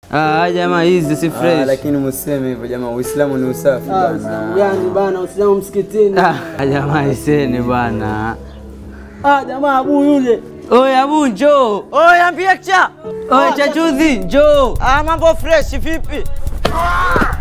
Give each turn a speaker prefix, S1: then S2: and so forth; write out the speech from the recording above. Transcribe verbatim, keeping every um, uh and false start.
S1: Ah jamaa hizi si fresh.
S2: Ah lakini mseme hivyo jamaa, Uislamu ni usafi bana.
S3: Uislamu gani bana? Uislamu msikitini.
S1: Ah jamaa iseni bana.
S3: Ah jamaa Abu yule.
S1: Oya Abu njoo.
S4: Oya Mpiacha.
S1: Oya Chachuzi njoo.
S4: Ah mambo fresh vipi?